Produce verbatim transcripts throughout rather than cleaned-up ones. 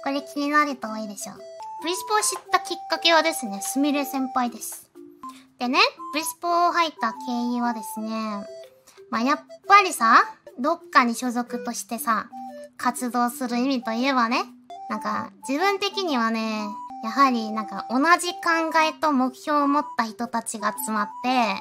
これ気になる人多いでしょ。V スポを知ったきっかけはですね、すみれ先輩です。でね、V スポを入った経緯はですね、まあ、やっぱりさ、どっかに所属としてさ、活動する意味といえばね、なんか、自分的にはね、やはりなんか同じ考えと目標を持った人たちが集まって、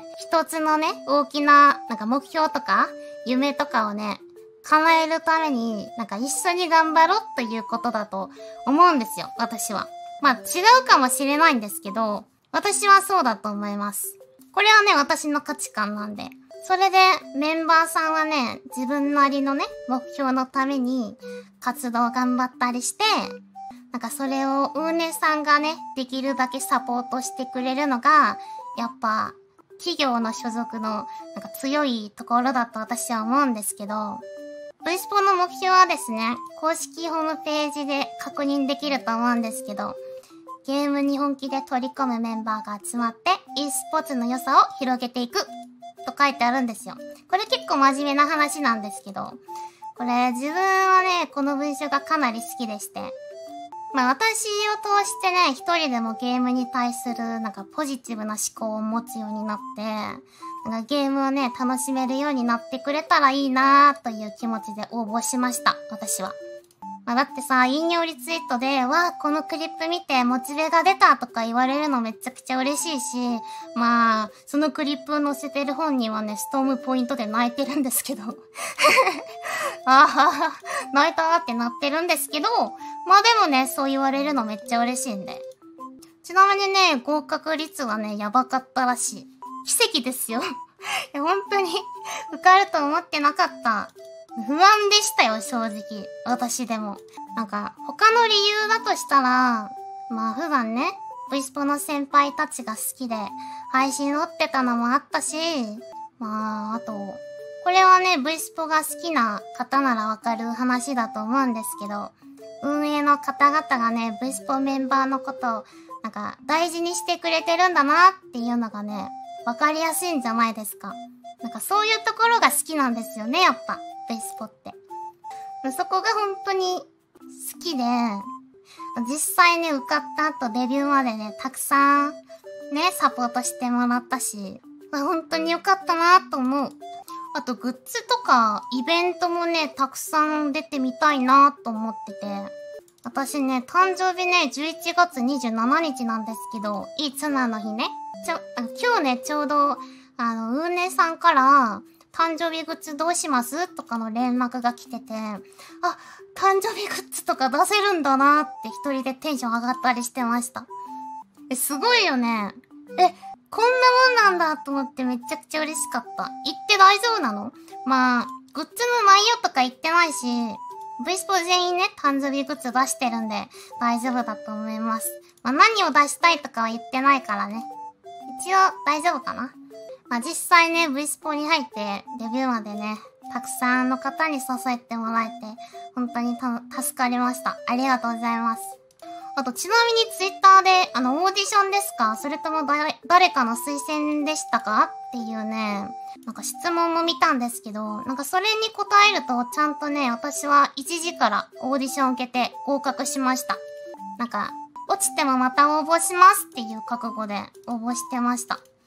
一つのね、大きななんか目標とか夢とかをね、叶えるためになんか一緒に頑張ろうということだと思うんですよ、私は。まあ違うかもしれないんですけど、私はそうだと思います。これはね、私の価値観なんで。それでメンバーさんはね、自分なりのね、目標のために活動頑張ったりして、なんかそれをウーネさんがね、できるだけサポートしてくれるのが、やっぱ企業の所属のなんか強いところだと私は思うんですけど、V スポの目標はですね、公式ホームページで確認できると思うんですけど、ゲームに本気で取り込むメンバーが集まって e スポーツの良さを広げていくと書いてあるんですよ。これ結構真面目な話なんですけど、これ自分はね、この文章がかなり好きでして、まあ私を通してね、一人でもゲームに対するなんかポジティブな思考を持つようになって、なんかゲームをね、楽しめるようになってくれたらいいなーという気持ちで応募しました、私は。まあだってさ、引用リツイートで、わーこのクリップ見てモチベが出たとか言われるのめちゃくちゃ嬉しいし、まあ、そのクリップ載せてる本人はね、ストームポイントで泣いてるんですけど。あは泣いたーってなってるんですけど、まあでもね、そう言われるのめっちゃ嬉しいんで。ちなみにね、合格率はね、やばかったらしい。奇跡ですよ。いや、本当に受かると思ってなかった。不安でしたよ、正直。私でも。なんか、他の理由だとしたら、まあ普段ね、V スポの先輩たちが好きで、配信乗ってたのもあったし、まあ、あと、これはね、V スポが好きな方ならわかる話だと思うんですけど、運営の方々がね、V スポメンバーのことを、なんか、大事にしてくれてるんだなっていうのがね、わかりやすいんじゃないですか。なんかそういうところが好きなんですよね、やっぱ、V スポって。そこが本当に好きで、実際ね、受かった後デビューまでね、たくさんね、サポートしてもらったし、本当に良かったなと思う。あとグッズとかイベントもね、たくさん出てみたいなと思ってて。私ね、誕生日ね、じゅういちがつにじゅうしちにちなんですけど、いいツナの日ね。ちょ、今日ね、ちょうど、あの、ウーネさんから、誕生日グッズどうしますとかの連絡が来てて、あ、誕生日グッズとか出せるんだなって一人でテンション上がったりしてました。え、すごいよね。え、こんなもんなんだと思ってめちゃくちゃ嬉しかった。言って大丈夫なの？まあ、グッズの内容とか言ってないし、V スポ全員ね、誕生日グッズ出してるんで大丈夫だと思います。まあ何を出したいとかは言ってないからね。一応大丈夫かな。まあ実際ね、V スポに入ってデビューまでね、たくさんの方に支えてもらえて、本当にた助かりました。ありがとうございます。あとちなみにツイッターで、あのオーディションですか？それとも誰、誰かの推薦でしたか？っていうね、なんか質問も見たんですけど、なんかそれに答えるとちゃんとね、私はいちじからオーディションを受けて合格しました。なんか、落ちてもまた応募しますっていう覚悟で応募してました。